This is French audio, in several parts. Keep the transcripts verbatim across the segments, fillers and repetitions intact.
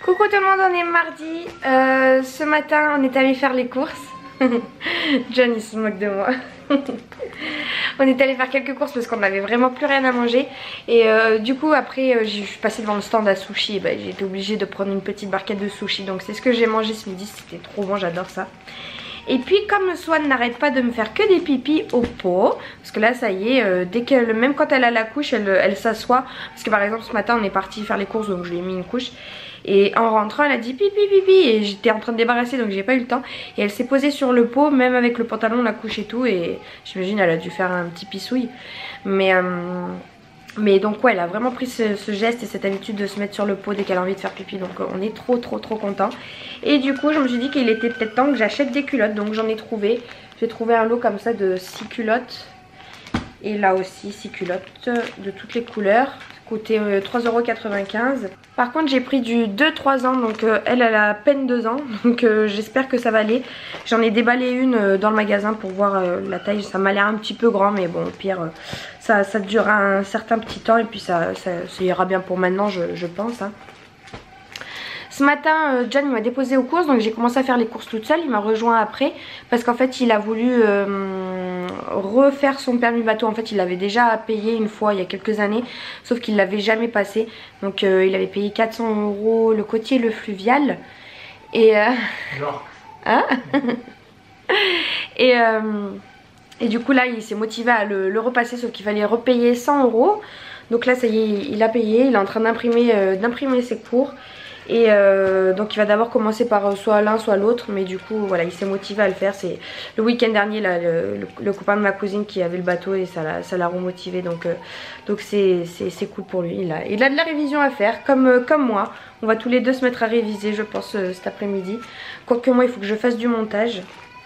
Coucou tout le monde, on est mardi. Euh, ce matin, on est allé faire les courses. John, il se moque de moi. On est allé faire quelques courses parce qu'on n'avait vraiment plus rien à manger. Et euh, du coup, après, euh, je suis passée devant le stand à sushi. Et ben, j'ai été obligée de prendre une petite barquette de sushi. Donc, c'est ce que j'ai mangé ce midi. C'était trop bon, j'adore ça. Et puis comme le Swan n'arrête pas de me faire que des pipis au pot, parce que là ça y est, euh, dès qu'elle, même quand elle a la couche, elle, elle s'assoit. Parce que par exemple ce matin on est parti faire les courses, donc je lui ai mis une couche. Et en rentrant elle a dit pipi pipi et j'étais en train de débarrasser donc j'ai pas eu le temps. Et elle s'est posée sur le pot, même avec le pantalon, la couche et tout. Et j'imagine elle a dû faire un petit pissouille. Mais... Euh, Mais donc ouais, elle a vraiment pris ce, ce geste et cette habitude de se mettre sur le pot dès qu'elle a envie de faire pipi. Donc on est trop trop trop content. Et du coup je me suis dit qu'il était peut-être temps que j'achète des culottes. Donc j'en ai trouvé. J'ai trouvé un lot comme ça de six culottes. Et là aussi six culottes de toutes les couleurs. Coûté euh, trois euros quatre-vingt-quinze. Par contre j'ai pris du deux trois ans. Donc euh, elle, elle a à peine deux ans. Donc euh, j'espère que ça va aller. J'en ai déballé une euh, dans le magasin pour voir euh, la taille. Ça m'a l'air un petit peu grand. Mais bon au pire... Euh, Ça, ça durera un certain petit temps et puis ça, ça, ça ira bien pour maintenant je, je pense hein. Ce matin euh, John m'a déposé aux courses, donc j'ai commencé à faire les courses toute seule. Il m'a rejoint après parce qu'en fait il a voulu euh, refaire son permis bateau. En fait il l'avait déjà payé une fois il y a quelques années, sauf qu'il l'avait jamais passé. Donc euh, il avait payé quatre cents euros le côtier et le fluvial. Et euh... genre hein et euh... Et du coup là il s'est motivé à le, le repasser, sauf qu'il fallait repayer cent euros. Donc là ça y est, il a payé, il est en train d'imprimer euh, d'imprimer ses cours. Et euh, donc il va d'abord commencer par euh, soit l'un soit l'autre. Mais du coup voilà, il s'est motivé à le faire. C'est le week-end dernier là, le, le, le copain de ma cousine qui avait le bateau et ça l'a ça l'a remotivé. Donc euh, donc c'est cool pour lui. Il a, il a de la révision à faire comme, euh, comme moi. On va tous les deux se mettre à réviser je pense euh, cet après-midi. Quoique moi il faut que je fasse du montage.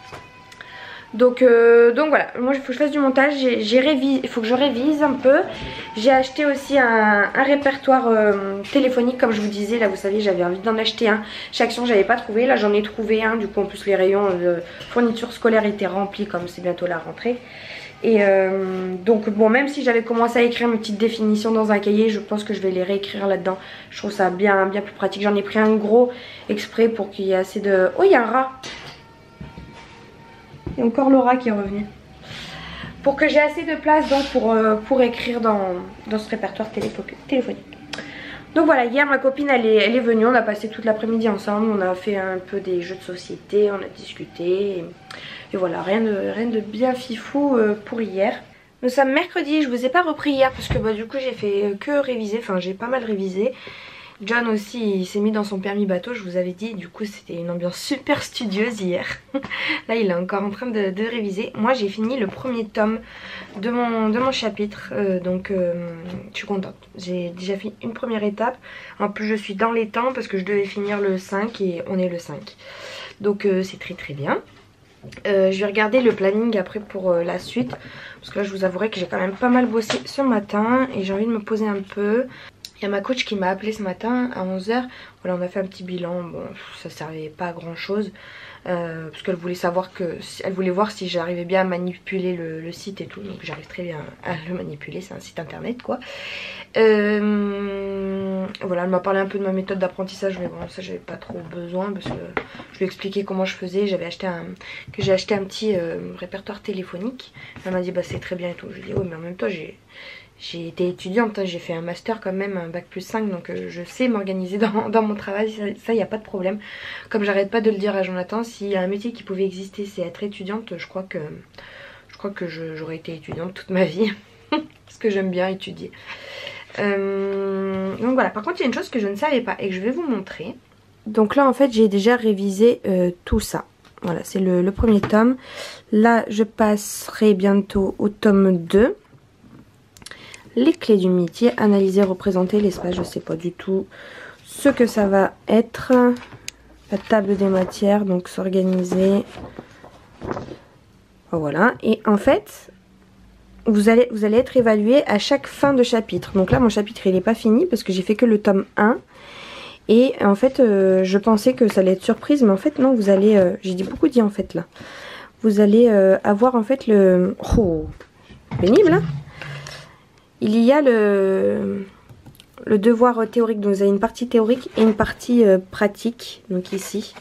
Donc, euh, donc voilà, moi il faut que je fasse du montage, j'ai révisé, il faut que je révise un peu. J'ai acheté aussi un, un répertoire euh, téléphonique comme je vous disais, là vous savez j'avais envie d'en acheter un. Chez Action j'avais pas trouvé, là j'en ai trouvé un, du coup en plus les rayons de fourniture scolaire étaient remplis comme c'est bientôt la rentrée. Et euh, donc bon, même si j'avais commencé à écrire mes petites définitions dans un cahier, je pense que je vais les réécrire là-dedans. Je trouve ça bien, bien plus pratique, j'en ai pris un gros exprès pour qu'il y ait assez de... Oh il y a un rat! Il y a encore Laura qui est revenue. Pour que j'ai assez de place donc pour, euh, pour écrire dans, dans ce répertoire téléphonique. Donc voilà, hier ma copine elle est, elle est venue, on a passé toute l'après-midi ensemble. On a fait un peu des jeux de société, on a discuté. Et, et voilà, rien de, rien de bien fifou euh, pour hier. Nous sommes mercredi, je vous ai pas repris hier parce que bah, du coup j'ai fait que réviser, enfin j'ai pas mal révisé. John aussi il s'est mis dans son permis bateau, je vous avais dit, du coup c'était une ambiance super studieuse hier. Là il est encore en train de, de réviser. Moi j'ai fini le premier tome de mon, de mon chapitre, euh, donc euh, je suis contente. J'ai déjà fait une première étape, en plus je suis dans les temps parce que je devais finir le cinq et on est le cinq. Donc euh, c'est très très bien. Euh, je vais regarder le planning après pour euh, la suite, parce que là je vous avouerai que j'ai quand même pas mal bossé ce matin et j'ai envie de me poser un peu. Il y a ma coach qui m'a appelé ce matin à onze heures. Voilà, on a fait un petit bilan. Bon, ça servait pas à grand chose. Euh, parce qu'elle voulait savoir que. Elle voulait voir si j'arrivais bien à manipuler le, le site et tout. Donc j'arrive très bien à le manipuler. C'est un site internet quoi. Euh, voilà, elle m'a parlé un peu de ma méthode d'apprentissage. Mais bon, ça j'avais pas trop besoin. Parce que je lui ai expliqué comment je faisais. J'avais acheté un. Que j'ai acheté un petit euh, répertoire téléphonique. Elle m'a dit bah c'est très bien et tout. Je lui ai dit oui, mais en même temps j'ai. J'ai été étudiante, hein, j'ai fait un master quand même, un bac plus cinq, donc euh, je sais m'organiser dans, dans mon travail, ça il n'y a pas de problème. Comme j'arrête pas de le dire à Jonathan, s'il y a un métier qui pouvait exister, c'est être étudiante, je crois que je crois que j'aurais été étudiante toute ma vie, parce que j'aime bien étudier. Euh, donc voilà, par contre il y a une chose que je ne savais pas et que je vais vous montrer. Donc là en fait j'ai déjà révisé euh, tout ça. Voilà, c'est le, le premier tome. Là je passerai bientôt au tome deux. Les clés du métier, analyser, représenter l'espace, je sais pas du tout ce que ça va être. La table des matières, donc s'organiser. Voilà, et en fait, vous allez, vous allez être évalué à chaque fin de chapitre. Donc là, mon chapitre, il n'est pas fini parce que j'ai fait que le tome un. Et en fait, euh, je pensais que ça allait être surprise, mais en fait, non, vous allez... Euh, j'ai dit beaucoup dit en fait là. Vous allez euh, avoir en fait le... Oh, pénible, hein. Il y a le, le devoir théorique. Donc vous avez une partie théorique et une partie euh, pratique. Donc ici.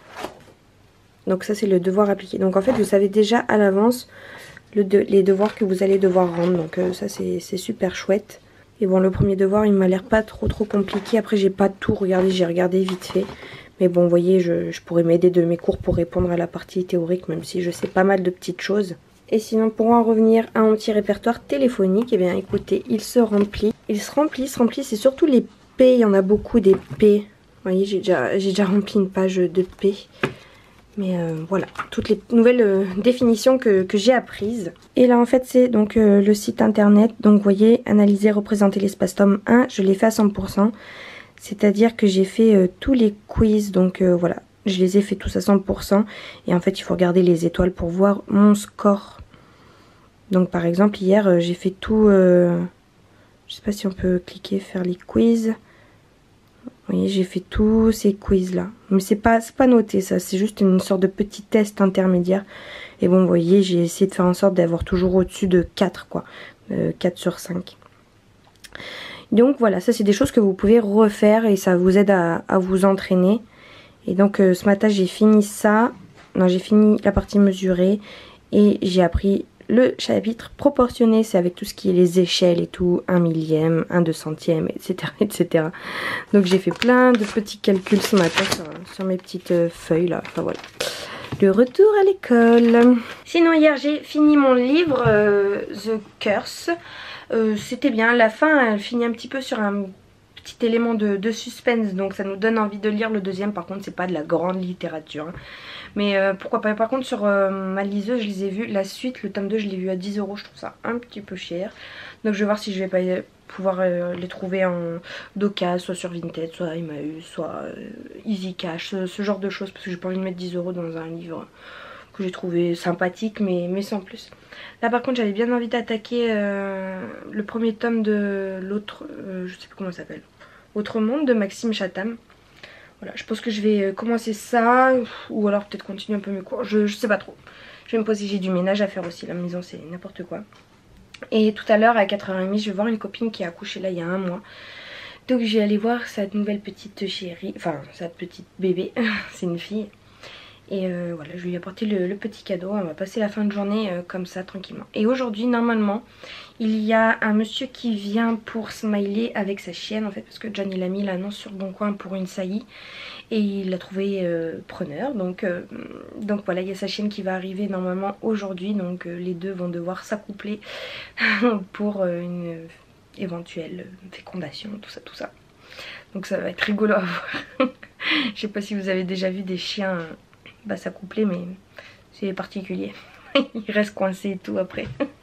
Donc ça c'est le devoir appliqué. Donc en fait vous savez déjà à l'avance le de, les devoirs que vous allez devoir rendre. Donc euh, ça c'est super chouette. Et bon, le premier devoir il m'a l'air pas trop trop compliqué. Après j'ai pas tout regardé, j'ai regardé vite fait. Mais bon, vous voyez, je, je pourrais m'aider de mes cours pour répondre à la partie théorique, même si je sais pas mal de petites choses. Et sinon, pour en revenir à mon petit répertoire téléphonique, eh bien écoutez, il se remplit. Il se remplit, il se remplit, c'est surtout les P, il y en a beaucoup des P. Vous voyez, j'ai déjà, j'ai déjà rempli une page de P. Mais euh, voilà, toutes les nouvelles euh, définitions que, que j'ai apprises. Et là en fait c'est donc euh, le site internet. Donc vous voyez, analyser, représenter l'espace tome un, je l'ai fait à cent pour cent. C'est-à-dire que j'ai fait euh, tous les quiz, donc euh, voilà, je les ai fait tous à cent pour cent. Et en fait il faut regarder les étoiles pour voir mon score. Donc par exemple hier euh, j'ai fait tout, euh, je sais pas si on peut cliquer, faire les quiz. Vous voyez, j'ai fait tous ces quiz là. Mais c'est pas, c'est pas noté ça, c'est juste une sorte de petit test intermédiaire. Et bon, vous voyez, j'ai essayé de faire en sorte d'avoir toujours au-dessus de quatre quoi. Euh, quatre sur cinq. Donc voilà, ça c'est des choses que vous pouvez refaire et ça vous aide à, à vous entraîner. Et donc euh, ce matin j'ai fini ça. Non, j'ai fini la partie mesurée et j'ai appris le chapitre proportionné, c'est avec tout ce qui est les échelles et tout, un millième, un deux centième, et cetera et cetera. Donc j'ai fait plein de petits calculs ce matin sur, sur mes petites euh, feuilles là, enfin voilà. Le retour à l'école. Sinon hier j'ai fini mon livre euh, The Curse. Euh, C'était bien, la fin elle finit un petit peu sur un petit élément de, de suspense, donc ça nous donne envie de lire le deuxième. Par contre c'est pas de la grande littérature, hein. Mais euh, pourquoi pas. Par contre sur euh, ma liseuse je les ai vus, la suite, le tome deux je l'ai vu à dix euros, je trouve ça un petit peu cher. Donc je vais voir si je vais pas pouvoir euh, les trouver en d'occasion, soit sur Vinted, soit Emmaüs, soit euh, Easy Cash, ce, ce genre de choses, parce que j'ai pas envie de mettre dix euros dans un livre que j'ai trouvé sympathique mais, mais sans plus. Là par contre j'avais bien envie d'attaquer euh, le premier tome de l'autre, euh, je sais plus comment ça s'appelle, Autre Monde de Maxime Chatham. Voilà, je pense que je vais commencer ça, ou alors peut-être continuer un peu mes cours, je, je sais pas trop. Je vais me poser, j'ai du ménage à faire aussi, la maison c'est n'importe quoi. Et tout à l'heure à quatre heures trente je vais voir une copine qui a accouché là il y a un mois. Donc je vais aller voir sa nouvelle petite chérie, enfin sa petite bébé, c'est une fille. Et euh, voilà, je vais lui apporter le, le petit cadeau. On va passer la fin de journée euh, comme ça, tranquillement. Et aujourd'hui, normalement, il y a un monsieur qui vient pour smiler avec sa chienne, en fait, parce que John, il a mis l'annonce sur Bon Coin pour une saillie. Et il l'a trouvé euh, preneur. Donc, euh, donc voilà, il y a sa chienne qui va arriver normalement aujourd'hui. Donc euh, les deux vont devoir s'accoupler pour euh, une éventuelle fécondation, tout ça, tout ça. Donc ça va être rigolo à voir. Je sais pas si vous avez déjà vu des chiens... bah s'accoupler, mais c'est particulier. Il reste coincé et tout après.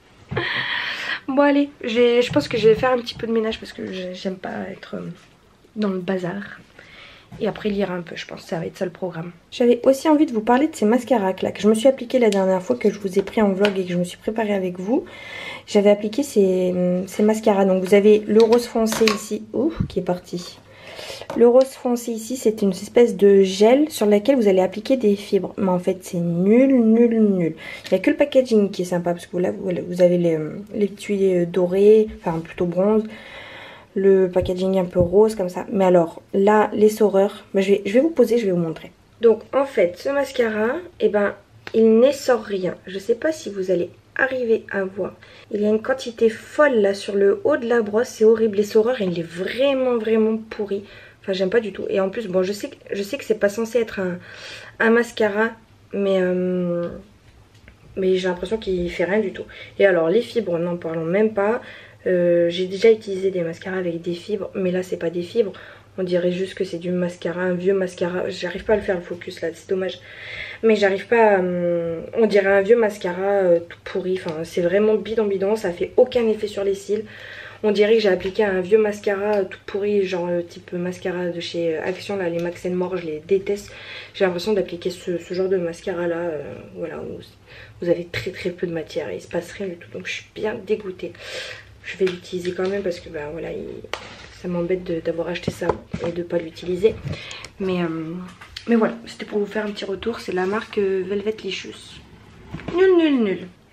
Bon allez, je pense que je vais faire un petit peu de ménage parce que j'aime pas être dans le bazar. Et après lire un peu, je pense que ça va être ça le programme. J'avais aussi envie de vous parler de ces mascaras là que je me suis appliqué la dernière fois, que je vous ai pris en vlog et que je me suis préparée avec vous. J'avais appliqué ces, ces mascaras. Donc vous avez le rose foncé ici, ouh, qui est parti. Le rose foncé ici, c'est une espèce de gel sur laquelle vous allez appliquer des fibres. Mais en fait, c'est nul, nul, nul. Il n'y a que le packaging qui est sympa, parce que là, vous avez les, les tuyaux dorés, enfin plutôt bronze. Le packaging un peu rose, comme ça. Mais alors, là, l'essoreur, bah, je, vais, je vais vous poser, je vais vous montrer. Donc, en fait, ce mascara, eh ben, il n'essore rien. Je ne sais pas si vous allez arriver à voir. Il y a une quantité folle là sur le haut de la brosse, c'est horrible. L'essoreur il est vraiment vraiment pourri. Enfin j'aime pas du tout. Et en plus bon je sais que, je sais que c'est pas censé être un, un mascara, mais euh, mais j'ai l'impression qu'il fait rien du tout. Et alors les fibres, n'en parlons même pas. Euh, j'ai déjà utilisé des mascaras avec des fibres, mais là c'est pas des fibres. On dirait juste que c'est du mascara, un vieux mascara. J'arrive pas à le faire le focus là, c'est dommage. Mais j'arrive pas à... Hum, on dirait un vieux mascara euh, tout pourri. Enfin, c'est vraiment bidon bidon, ça fait aucun effet sur les cils. On dirait que j'ai appliqué un vieux mascara euh, tout pourri, genre euh, type mascara de chez Action, là, les Max and More, je les déteste. J'ai l'impression d'appliquer ce, ce genre de mascara là, euh, voilà, où vous avez très très peu de matière et il se passe rien du tout. Donc je suis bien dégoûtée. Je vais l'utiliser quand même parce que bah voilà, il... ça m'embête d'avoir acheté ça et de pas l'utiliser. Mais, euh, mais voilà, c'était pour vous faire un petit retour. C'est la marque euh, Velvet Licious. Nul, nul, nul.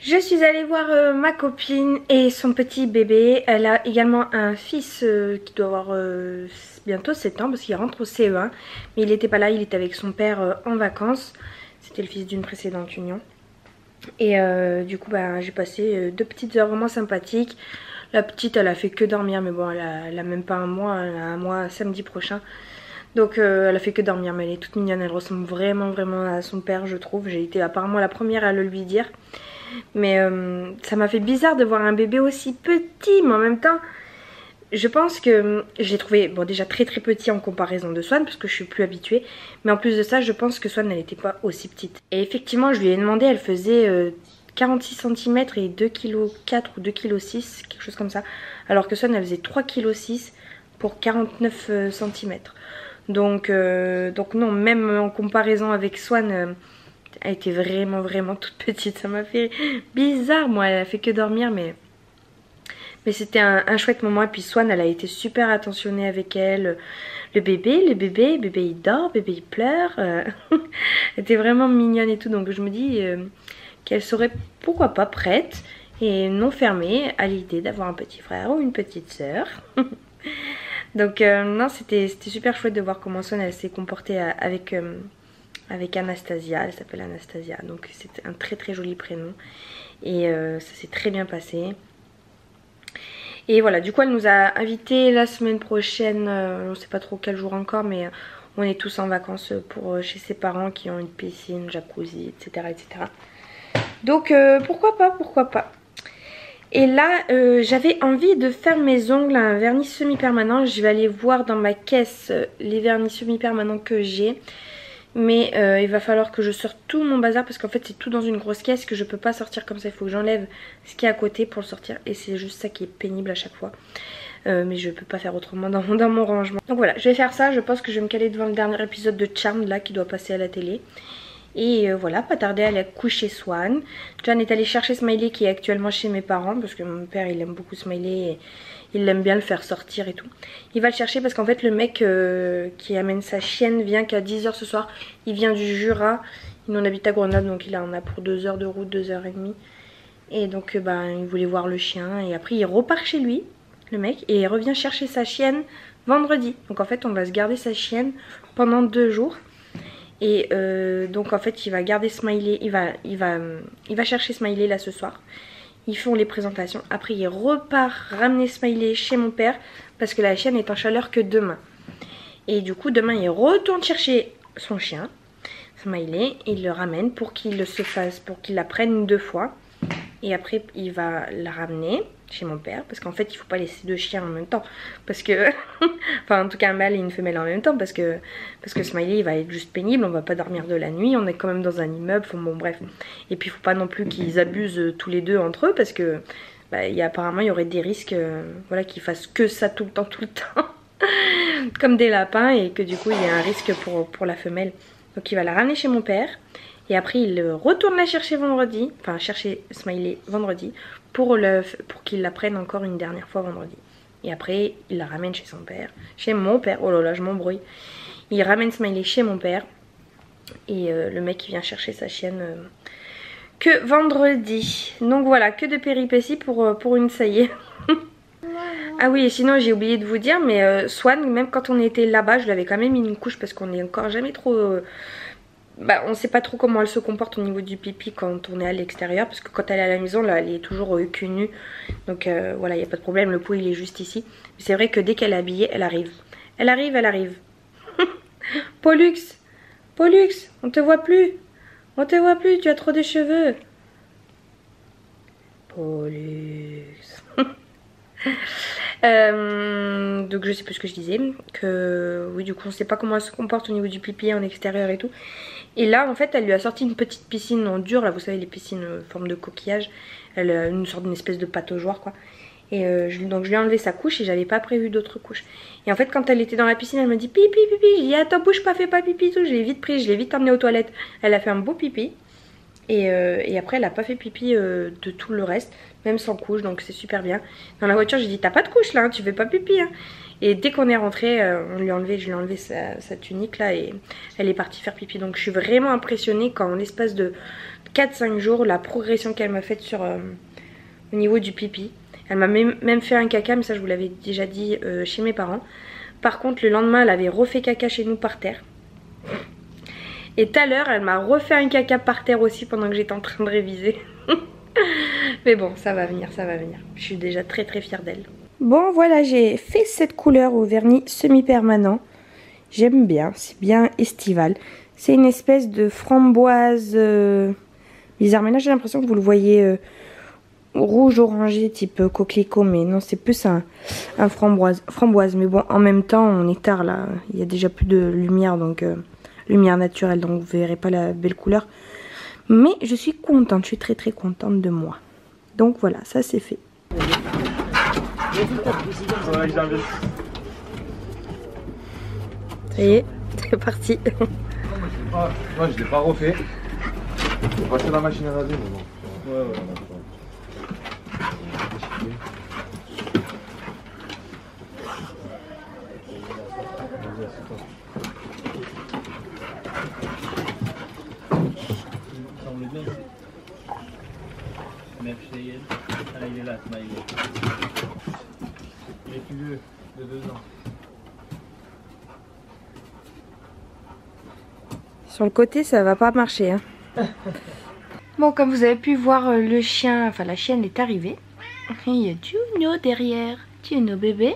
Je suis allée voir euh, ma copine et son petit bébé. Elle a également un fils euh, qui doit avoir euh, bientôt sept ans parce qu'il rentre au C E un. Mais il n'était pas là, il était avec son père euh, en vacances. C'était le fils d'une précédente union. Et euh, du coup bah, j'ai passé euh, deux petites heures vraiment sympathiques. La petite elle a fait que dormir, mais bon elle a, elle a même pas un mois, elle a un mois samedi prochain. Donc euh, elle a fait que dormir, mais elle est toute mignonne, elle ressemble vraiment vraiment à son père je trouve. J'ai été apparemment la première à le lui dire. Mais euh, ça m'a fait bizarre de voir un bébé aussi petit, mais en même temps, je pense que je l'ai trouvé bon, déjà très très petit en comparaison de Swan, parce que je suis plus habituée. Mais en plus de ça, je pense que Swan, elle n'était pas aussi petite. Et effectivement, je lui ai demandé, elle faisait euh, quarante-six centimètres et deux virgule quatre kilos ou deux virgule six kilos, quelque chose comme ça. Alors que Swan, elle faisait trois virgule six kilos pour quarante-neuf centimètres. Donc, euh, donc non, même en comparaison avec Swan... Euh, elle était vraiment vraiment toute petite, ça m'a fait bizarre. Moi elle a fait que dormir, mais mais c'était un, un chouette moment. Et puis Swan elle a été super attentionnée avec elle. Le bébé, le bébé, le bébé il dort, le bébé il pleure. euh, Elle était vraiment mignonne et tout. Donc je me dis euh, qu'elle serait pourquoi pas prête et non fermée à l'idée d'avoir un petit frère ou une petite sœur. Donc euh, non, c'était super chouette de voir comment Swan elle s'est comportée avec... Euh, avec Anastasia, elle s'appelle Anastasia, donc c'est un très très joli prénom et euh, ça s'est très bien passé. Et voilà, du coup elle nous a invités la semaine prochaine, euh, on ne sait pas trop quel jour encore, mais on est tous en vacances pour euh, chez ses parents qui ont une piscine, jacuzzi, et cetera et cetera. Donc euh, pourquoi pas, pourquoi pas. Et là euh, j'avais envie de faire mes ongles à un vernis semi-permanent. Je vais aller voir dans ma caisse euh, les vernis semi-permanents que j'ai. Mais euh, il va falloir que je sorte tout mon bazar parce qu'en fait c'est tout dans une grosse caisse que je peux pas sortir comme ça. Il faut que j'enlève ce qui est à côté pour le sortir et c'est juste ça qui est pénible à chaque fois. Euh, mais je peux pas faire autrement dans, dans mon rangement. Donc voilà, je vais faire ça. Je pense que je vais me caler devant le dernier épisode de Charmed là qui doit passer à la télé. Et euh, voilà, pas tarder à aller coucher Swan. John est allé chercher Smiley qui est actuellement chez mes parents parce que mon père il aime beaucoup Smiley et il aime bien le faire sortir et tout. Il va le chercher parce qu'en fait le mec euh, qui amène sa chienne vient qu'à dix heures ce soir. Il vient du Jura, il en habite à Grenoble donc il en a pour deux heures de route, deux heures et demie. Et donc euh, bah, il voulait voir le chien et après il repart chez lui, le mec, et il revient chercher sa chienne vendredi. Donc en fait on va se garder sa chienne pendant deux jours. Et euh, donc en fait il va garder Smiley, il va, il, va, il va chercher Smiley là ce soir. Ils font les présentations, après il repart ramener Smiley chez mon père parce que la chienne est en chaleur que demain. Et du coup demain il retourne chercher son chien, Smiley, et il le ramène pour qu'il se fasse, pour qu'il la prenne deux fois. Et après il va la ramener chez mon père parce qu'en fait il faut pas laisser deux chiens en même temps parce que enfin en tout cas un mâle et une femelle en même temps parce que parce que Smiley il va être juste pénible, on va pas dormir de la nuit, on est quand même dans un immeuble, bon bref. Et puis il faut pas non plus qu'ils abusent tous les deux entre eux parce que bah, y a, apparemment il y aurait des risques euh, voilà, qu'ils fassent que ça tout le temps tout le temps comme des lapins et que du coup il y a un risque pour, pour la femelle. Donc il va la ramener chez mon père. Et après il retourne la chercher vendredi, enfin chercher Smiley vendredi pour, le, pour qu'il la prenne encore une dernière fois vendredi. Et après il la ramène chez son père, chez mon père, oh là là je m'embrouille. Il ramène Smiley chez mon père et euh, le mec il vient chercher sa chienne euh, que vendredi. Donc voilà, que de péripéties pour, euh, pour une ça y est. Ah oui, et sinon j'ai oublié de vous dire, mais euh, Swan, même quand on était là-bas, je lui avais quand même mis une couche parce qu'on n'est encore jamais trop... Euh, Bah, on sait pas trop comment elle se comporte au niveau du pipi quand on est à l'extérieur parce que quand elle est à la maison là elle est toujours euh, cul nu, donc euh, voilà, il n'y a pas de problème, le pot il est juste ici. Mais c'est vrai que dès qu'elle est habillée elle arrive, elle arrive, elle arrive. Pollux, Pollux, on te voit plus, on te voit plus, tu as trop de cheveux. Pollux. Euh, donc je sais plus ce que je disais, que oui du coup on sait pas comment elle se comporte au niveau du pipi en extérieur et tout. Et là en fait elle lui a sorti une petite piscine en dur, là vous savez les piscines en forme de coquillage, elle a une sorte d'une espèce de pataugeoire quoi. Et euh, je, donc je lui ai enlevé sa couche et j'avais pas prévu d'autres couches. Et en fait quand elle était dans la piscine elle me dit pipi pipi, j'ai dit attends bouge pas, fais pas pipi tout, je l'ai vite pris, je l'ai vite emmenée aux toilettes. Elle a fait un beau pipi. Et, euh, et après elle a pas fait pipi euh, de tout le reste, même sans couche, donc c'est super bien. Dans la voiture j'ai dit t'as pas de couche là, hein, tu fais pas pipi hein. Et dès qu'on est rentré, euh, on lui a enlevé, je lui ai enlevé sa, sa tunique là et elle est partie faire pipi. Donc je suis vraiment impressionnée quand en l'espace de quatre cinq jours, la progression qu'elle m'a faite sur euh, au niveau du pipi. Elle m'a même, même fait un caca, mais ça je vous l'avais déjà dit euh, chez mes parents. Par contre le lendemain elle avait refait caca chez nous par terre. Et tout à l'heure elle m'a refait un caca par terre aussi pendant que j'étais en train de réviser. Mais bon, ça va venir, ça va venir. Je suis déjà très très fière d'elle. Bon voilà, j'ai fait cette couleur au vernis semi-permanent. J'aime bien, c'est bien estival. C'est une espèce de framboise euh, bizarre. Mais là j'ai l'impression que vous le voyez euh, rouge orangé type euh, coquelicot. Mais non, c'est plus un, un framboise, framboise. Mais bon, en même temps, on est tard là. Il y a déjà plus de lumière, donc euh, lumière naturelle. Donc vous verrez pas la belle couleur. Mais je suis contente, je suis très très contente de moi. Donc voilà, ça c'est fait. Ça y est, c'est parti. Ah, moi je l'ai pas refait. Je vais passer la machine à laver, mais bon. Ouais, ouais, ouais. Il est là, Smiley. Il est plus vieux, de deux ans. Sur le côté, ça va pas marcher. Hein. Bon, comme vous avez pu voir, le chien, enfin la chienne est arrivée. Il y a Juno derrière. Juno bébé.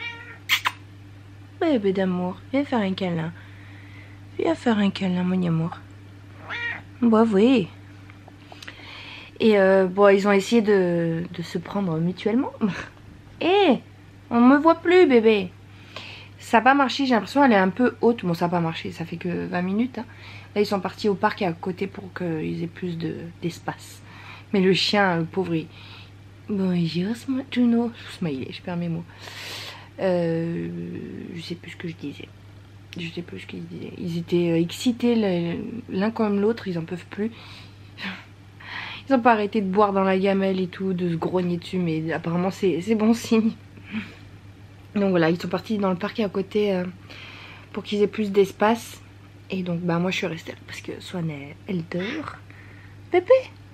Bébé d'amour, viens faire un câlin. Viens faire un câlin, mon amour. Bah oui. Et euh, bon, ils ont essayé de, de se prendre mutuellement. Hé, hey, on me voit plus, bébé. Ça n'a pas marché, j'ai l'impression qu'elle est un peu haute. Bon, ça n'a pas marché, ça fait que vingt minutes. Hein. Là, ils sont partis au parc à côté pour qu'ils aient plus d'espace. De, Mais le chien, le pauvre, il... Bonjour, Juno. Smiley, je perds mes mots. Euh, je sais plus ce que je disais. Je sais plus ce qu'ils disaient. Ils étaient excités l'un comme l'autre, ils en peuvent plus. Ils n'ont pas arrêté de boire dans la gamelle et tout, de se grogner dessus, mais apparemment c'est bon signe. Donc voilà, ils sont partis dans le parc à côté euh, pour qu'ils aient plus d'espace. Et donc bah moi je suis restée là parce que Swan elle, elle dort. Pépé,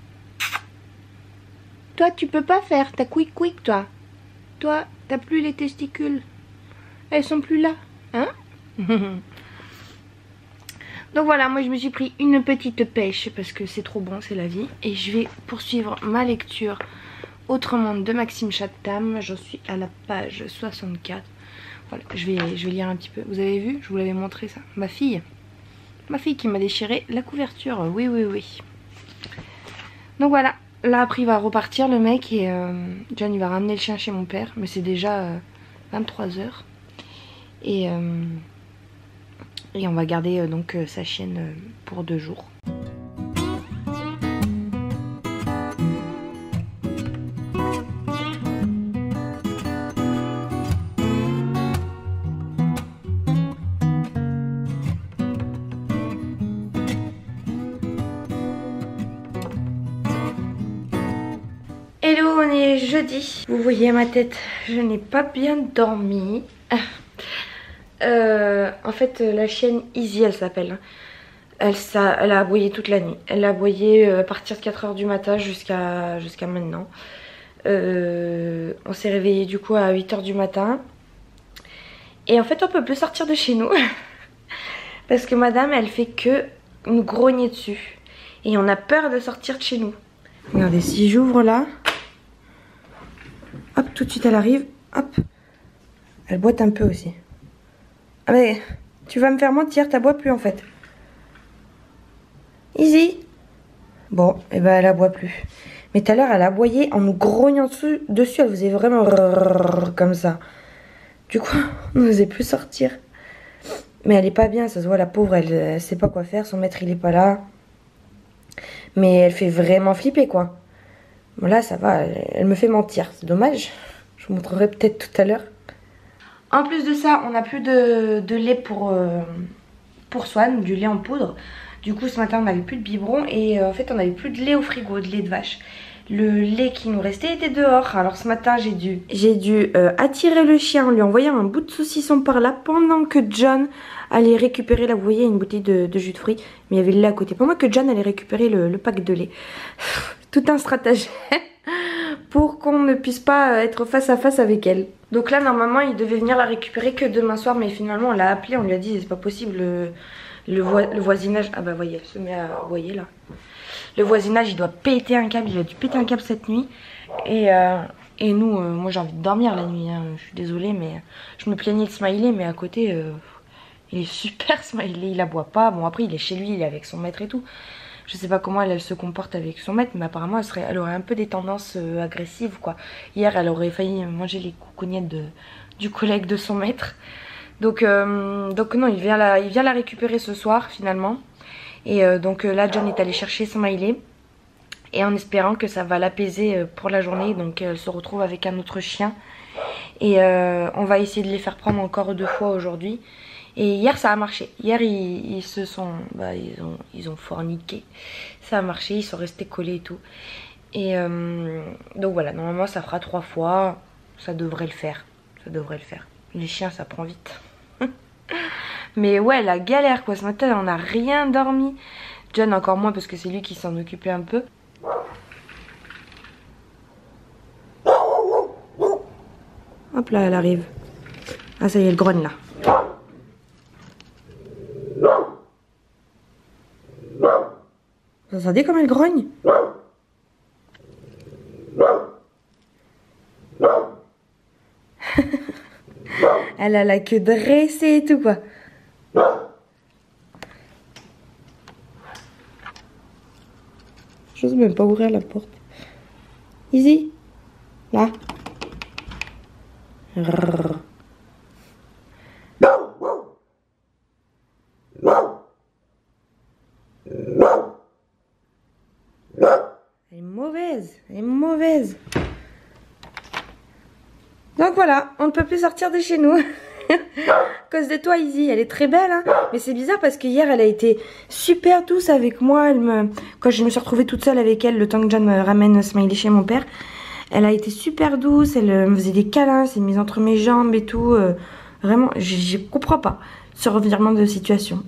toi tu peux pas faire, t'as quick quick toi. Toi t'as plus les testicules. Elles sont plus là, hein. Donc voilà, moi je me suis pris une petite pêche parce que c'est trop bon, c'est la vie. Et je vais poursuivre ma lecture autrement de Maxime Chattam. J'en suis à la page soixante-quatre. Voilà, je vais, je vais lire un petit peu. Vous avez vu, je vous l'avais montré ça. Ma fille, ma fille qui m'a déchiré la couverture. Oui, oui, oui. Donc voilà, là après il va repartir le mec et euh, John il va ramener le chien chez mon père. Mais c'est déjà euh, vingt-trois heures. Et... Euh, Et on va garder euh, donc euh, sa chienne euh, pour deux jours. Hello, on est jeudi. Vous voyez ma tête, je n'ai pas bien dormi. Euh, en fait la chienne Izzy elle s'appelle, elle, elle a aboyé toute la nuit. Elle a aboyé à partir de quatre heures du matin jusqu'à jusqu'à maintenant. euh, On s'est réveillé du coup à huit heures du matin. Et en fait on peut plus sortir de chez nous parce que madame elle fait que nous grogner dessus. Et on a peur de sortir de chez nous. Regardez, si j'ouvre là, hop, tout de suite elle arrive, hop, elle boite un peu aussi. Ah mais tu vas me faire mentir, t'aboies plus en fait. Izzy. Bon, et eh ben elle aboie plus. Mais tout à l'heure elle aboyait en nous grognant dessus, dessus, elle faisait vraiment comme ça. Du coup, on n'osait plus sortir. Mais elle est pas bien, ça se voit, la pauvre, elle, elle sait pas quoi faire, son maître il est pas là. Mais elle fait vraiment flipper quoi. Bon là ça va, elle, elle me fait mentir, c'est dommage. Je vous montrerai peut-être tout à l'heure. En plus de ça, on n'a plus de, de lait pour, euh, pour Swan, du lait en poudre. Du coup, ce matin, on n'avait plus de biberon et euh, en fait, on n'avait plus de lait au frigo, de lait de vache. le lait qui nous restait était dehors. Alors ce matin j'ai dû, j'ai dû euh, attirer le chien en lui envoyant un bout de saucisson par là pendant que John allait récupérer, là vous voyez une bouteille de, de jus de fruits, mais il y avait le lait à côté. Pendant que John allait récupérer le, le pack de lait. Tout un stratagème pour qu'on ne puisse pas être face à face avec elle. Donc là normalement il devait venir la récupérer que demain soir, mais finalement on l'a appelé, on lui a dit c'est pas possible, le, le, vo le voisinage, ah bah voyez, elle se met à, vous voyez là. Le voisinage il doit péter un câble, il a dû péter un câble cette nuit. Et, euh, et nous, euh, moi j'ai envie de dormir la nuit, hein. Je suis désolée mais je me plaignais de Smiley, mais à côté euh, il est super Smiley, il aboie pas. Bon après il est chez lui, il est avec son maître et tout. Je sais pas comment elle, elle se comporte avec son maître, mais apparemment elle, serait, elle aurait un peu des tendances euh, agressives quoi. Hier elle aurait failli manger les coucougnettes de, du collègue de son maître. Donc, euh, donc non, il vient, la, il vient la récupérer ce soir finalement. Et euh, donc euh, là John est allé chercher Smiley. Et en espérant que ça va l'apaiser euh, pour la journée. Donc elle se retrouve avec un autre chien. Et euh, on va essayer de les faire prendre encore deux fois aujourd'hui. Et hier ça a marché. Hier ils, ils se sont, bah, ils ont, ils ont forniqué. Ça a marché, ils sont restés collés et tout. Et euh, donc voilà, normalement ça fera trois fois. Ça devrait le faire. Ça devrait le faire. Les chiens ça prend vite. Mais ouais, la galère quoi. Ce matin on n'a rien dormi. John encore moins parce que c'est lui qui s'en occupait un peu. Hop là, elle arrive. Ah ça y est, elle grogne là. Vous entendez comme elle grogne? Elle a la queue dressée et tout quoi. J'ose même pas ouvrir la porte. Easy. Là. Rrr. Elle est mauvaise, elle est mauvaise. Donc voilà, on ne peut plus sortir de chez nous. À cause de toi Izzy, elle est très belle hein. Mais c'est bizarre parce que hier elle a été super douce avec moi. Elle me... Quand je me suis retrouvée toute seule avec elle, le temps que John me ramène Smiley chez mon père, elle a été super douce, elle me faisait des câlins, s'est mise entre mes jambes et tout. Euh, vraiment, je, je comprends pas ce revirement de situation.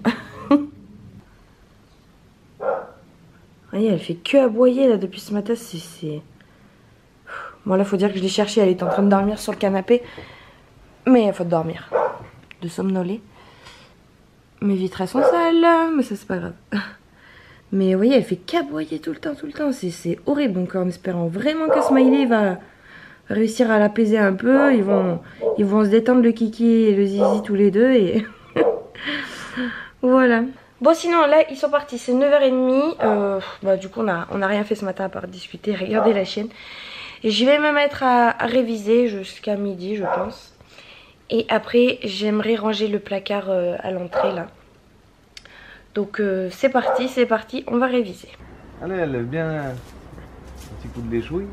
Voyez, elle fait que aboyer là depuis ce matin, c'est... Bon là faut dire que je l'ai cherchée, elle était en train de dormir sur le canapé. Mais il faut dormir, de somnoler. Mes vitres sont sales, mais ça c'est pas grave. Mais vous voyez, elle fait qu'aboyer tout le temps, tout le temps, c'est horrible. Donc en espérant vraiment que Smiley va réussir à l'apaiser un peu, ils vont, ils vont se détendre le kiki et le zizi tous les deux et... Voilà. Bon sinon là ils sont partis, c'est neuf heures trente, euh, bah, du coup on a, on a rien fait ce matin à part discuter, regarder la chaîne. Et je vais me mettre à, à réviser jusqu'à midi je pense. Et après j'aimerais ranger le placard euh, à l'entrée là. Donc euh, c'est parti, c'est parti, on va réviser. Allez, elle lève bien un petit coup de déchouille.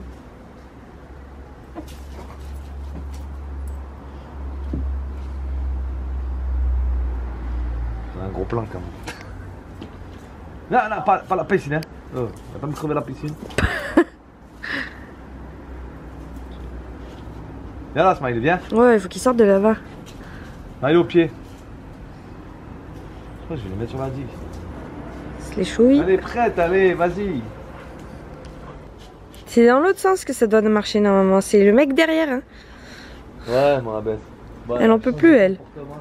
C'est un gros plan quand même. Non, non, pas, pas la piscine, hein. Oh, va pas me crever la piscine. Viens là, Smiley, viens. Ouais, il faut qu'il sorte de là-bas. Allez au pied. Je vais le mettre sur la digue. C'est les chouilles. Elle est prête, allez, vas-y. C'est dans l'autre sens que ça doit marcher normalement. C'est le mec derrière. Hein. Ouais, mon abaisse. Bah, elle en peut plus, elle.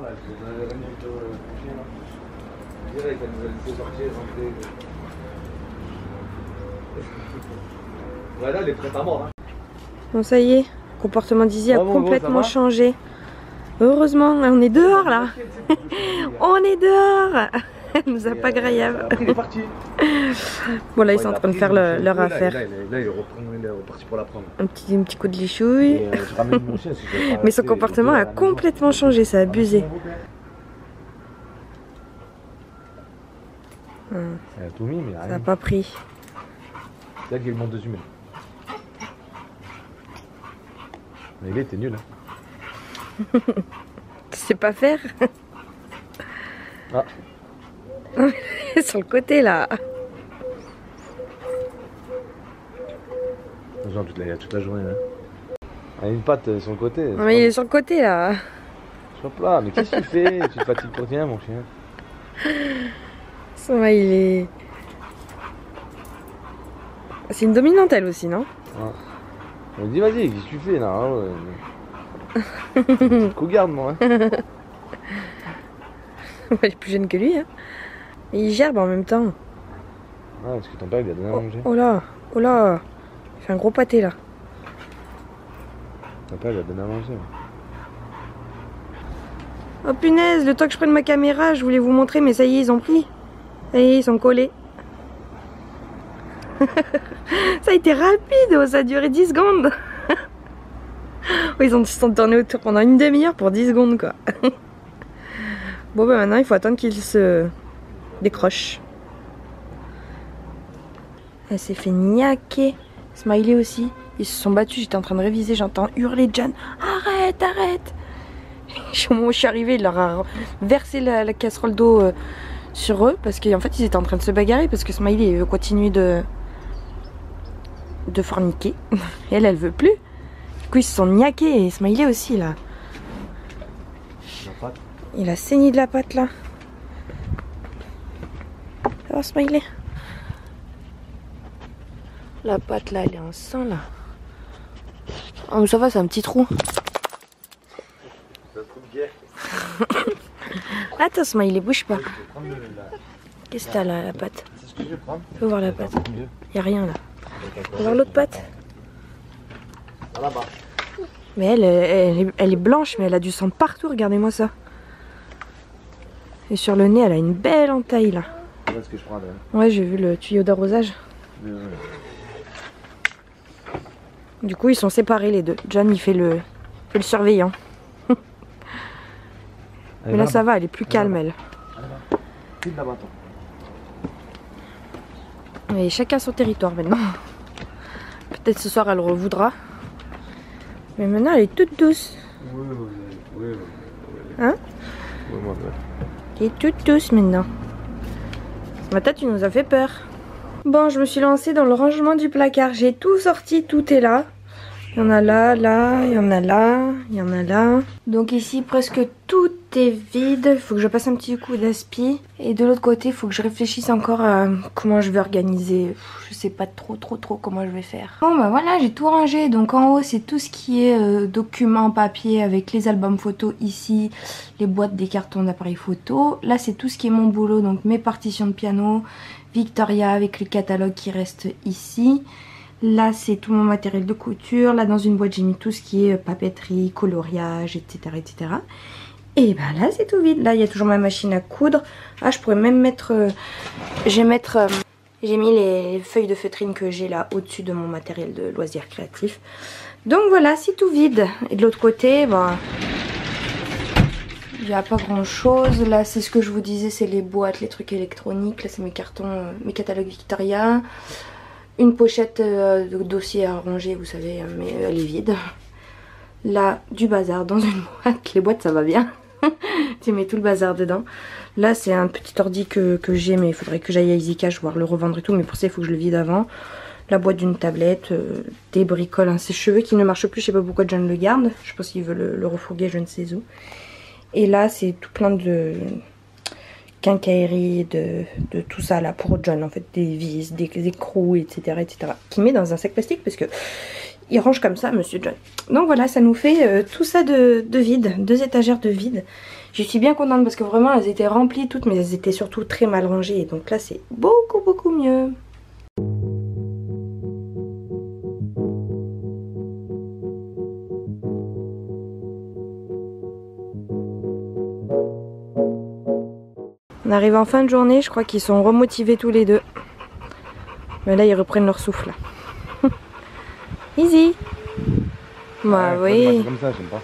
Ouais, là, elle est prête à mort. Hein. Bon, ça y est. Le comportement d'Izzy a oh, complètement bon, changé. Heureusement, on est dehors là. On est dehors. Elle nous a pas grave. Il est parti. Bon là ils sont en train de faire le, leur là, affaire. Là, là, là, il est reparti pour la prendre. Un petit, un petit coup de lichouille. Euh, je ramène mon chien, si je mais son comportement a complètement changé, ça a abusé. Hum. Ça a tout mis, mais rien. Ça n'a pas pris. C'est là qu'il monte deux humains. Mais il était nul. Hein. Tu sais pas faire. Ah. Sur le côté là. Genre toute la, toute la journée là. Ah, une patte euh, sur le côté. Non, mais il est sur le côté là. Hop là, mais qu'est-ce que tu fais? Tu te fatigues pour rien, mon chien. Smiley. C'est une dominante elle aussi, non? Ouais. On me dit, vas-y, qu'est-ce que tu fais là? Ouais. Cougarde, moi. Hein. Elle est plus jeune que lui. Hein. Et il gerbe en même temps. Ouais, parce que ton père il a donné à Oh, manger. oh là, oh là. Il fait un gros pâté là. Ton père il a donné à manger. Ouais. Oh punaise, le temps que je prenne ma caméra, je voulais vous montrer, mais ça y est, ils ont pris. Ça y est, ils sont collés. Ça a été rapide, oh, ça a duré dix secondes. Oh, ils ont se sont tournés autour pendant une demi-heure pour dix secondes quoi. Bon bah maintenant il faut attendre qu'ils se décrochent. Elle s'est fait niaquer. Smiley aussi. Ils se sont battus, j'étais en train de réviser, j'entends hurler John. Arrête, arrête. Au moment où je suis arrivée, il leur a versé la, la casserole d'eau euh, sur eux parce qu'en fait ils étaient en train de se bagarrer parce que Smiley veut continuer de de forniquer. Et elle, elle veut plus. Du coup ils se sont niaqués et Smiley aussi là. Il a saigné de la patte là. Ça va Smiley? La patte là, elle est en sang là. Oh mais ça va, c'est un petit trou. Attends Smiley, bouge pas. Qu'est-ce que t'as là, la patte? Faut voir la patte. Y'a rien là. Faut voir l'autre patte. Mais elle, elle, est, elle est blanche, mais elle a du sang partout, regardez-moi ça. Et sur le nez, elle a une belle entaille là. Ce que je prends, ouais, j'ai vu le tuyau d'arrosage. Ouais. Du coup, ils sont séparés les deux. John, il fait le, fait le surveillant. Mais là, ça va, elle est plus calme, elle. Mais chacun son territoire maintenant. Peut-être ce soir, elle revoudra. Mais maintenant, elle est toute douce. Oui, oui, oui. oui. Hein? Oui, moi, ouais. Elle est toute douce maintenant. Ce matin, tu nous as fait peur. Bon, je me suis lancée dans le rangement du placard. J'ai tout sorti, tout est là. Il y en a là, là, il y en a là, il y en a là. Donc ici, presque tout est vide. Il faut que je passe un petit coup d'aspi. Et de l'autre côté, il faut que je réfléchisse encore à comment je vais organiser. Je sais pas trop, trop, trop comment je vais faire. Bon, bah voilà, j'ai tout rangé. Donc en haut, c'est tout ce qui est euh, documents papier avec les albums photos ici, les boîtes des cartons d'appareils photo. Là, c'est tout ce qui est mon boulot, donc mes partitions de piano, Victoria avec les catalogues qui restent ici. Là, c'est tout mon matériel de couture. Là, dans une boîte, j'ai mis tout ce qui est papeterie, coloriage, et cetera et cetera. Et ben là, c'est tout vide. Là, il y a toujours ma machine à coudre. Ah, je pourrais même mettre... Euh, je vais mettre... Euh, j'ai mis les feuilles de feutrine que j'ai là au-dessus de mon matériel de loisirs créatifs. Donc voilà, c'est tout vide. Et de l'autre côté, ben... il n'y a pas grand-chose. Là, c'est ce que je vous disais, c'est les boîtes, les trucs électroniques. Là, c'est mes cartons, euh, mes catalogues Victoria. Une pochette euh, de dossier à ranger, vous savez, mais elle est vide. Là, du bazar dans une boîte. Les boîtes, ça va bien. Tu mets tout le bazar dedans. Là, c'est un petit ordi que, que j'ai, mais il faudrait que j'aille à EasyCash voir le revendre et tout. Mais pour ça, il faut que je le vide avant. La boîte d'une tablette, euh, des bricoles, un sèche-cheveux qui ne marche plus. Je sais pas pourquoi John le garde. Je pense qu'il veut le, le refourguer, je ne sais où. Et là, c'est tout plein de... quincaillerie, de, de tout ça là pour John, en fait, des vis, des écrous, et cetera et cetera. Qui met dans un sac plastique parce que il range comme ça, monsieur John. Donc voilà, ça nous fait euh, tout ça de, de vide, deux étagères de vide. Je suis bien contente parce que vraiment elles étaient remplies toutes, mais elles étaient surtout très mal rangées. Donc là, c'est beaucoup beaucoup mieux. On arrive en fin de journée, je crois qu'ils sont remotivés tous les deux. Mais là, ils reprennent leur souffle. Easy. Bah ouais, oui. C'est comme ça, j'aime pas.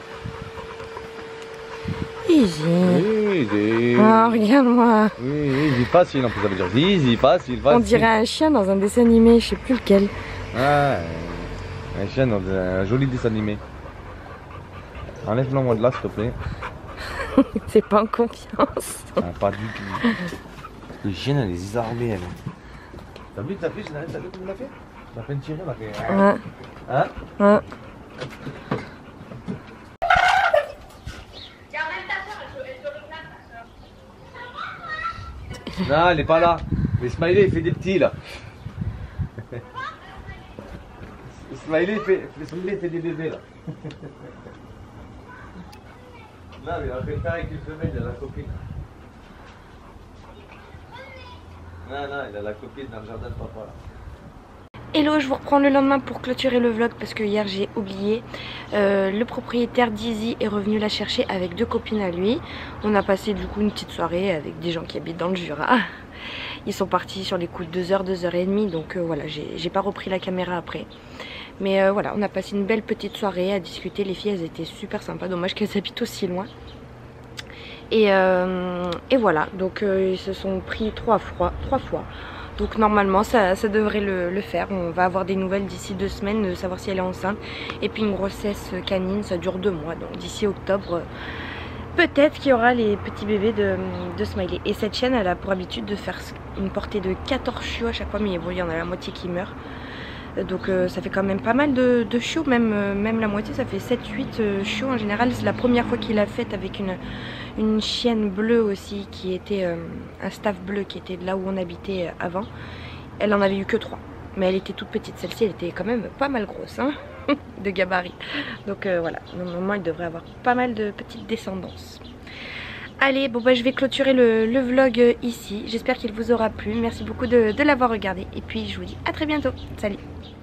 Easy. Easy. Oh, regarde-moi. Oui, easy, facile, en plus ça veut dire easy, facile, facile. On dirait un chien dans un dessin animé, je sais plus lequel. Ah, un chien dans un joli dessin animé. Enlève-le moi de là, s'il te plaît. C'est pas en confiance. Ah, pas du tout. Le chien, elle est armée, elle. T'as vu ta fiche, t'as vu comment on l'a fait? La peine tirée là. Ouais. Hein? Ouais. Non, elle est pas là. Mais Smiley il fait des petits là. Smiley il fait, Smiley fait des bébés là. Non, mais il a fait faire avec une femelle, il a la copine. Non, non, il a la copine dans le jardin de papa là. Hello, je vous reprends le lendemain pour clôturer le vlog parce que hier j'ai oublié. Euh, le propriétaire d'Easy est revenu la chercher avec deux copines à lui. On a passé du coup une petite soirée avec des gens qui habitent dans le Jura. Ils sont partis sur les coups de deux heures, deux heures trente, donc euh, voilà, j'ai pas repris la caméra après. Mais euh, voilà, on a passé une belle petite soirée à discuter. Les filles, elles étaient super sympas, dommage qu'elles habitent aussi loin. Et, euh, et voilà, donc euh, ils se sont pris trois fois. Trois fois. Donc normalement ça, ça devrait le, le faire. On va avoir des nouvelles d'ici deux semaines, de savoir si elle est enceinte. Et puis une grossesse canine, ça dure deux mois. Donc d'ici octobre, peut-être qu'il y aura les petits bébés de, de Smiley. Et cette chaîne, elle a pour habitude de faire une portée de quatorze chiots à chaque fois. Mais bon, il y en a la moitié qui meurt. Donc euh, ça fait quand même pas mal de, de chiots, même, euh, même la moitié, ça fait sept huit euh, chiots en général. C'est la première fois qu'il l'a faite avec une, une chienne bleue aussi, qui était euh, un staff bleu qui était là où on habitait avant. Elle en avait eu que trois, mais elle était toute petite. Celle-ci, elle était quand même pas mal grosse, hein, de gabarit. Donc euh, voilà, normalement, elle devrait avoir pas mal de petites descendances. Allez, bon bah je vais clôturer le, le vlog ici. J'espère qu'il vous aura plu. Merci beaucoup de, de l'avoir regardé. Et puis je vous dis à très bientôt. Salut!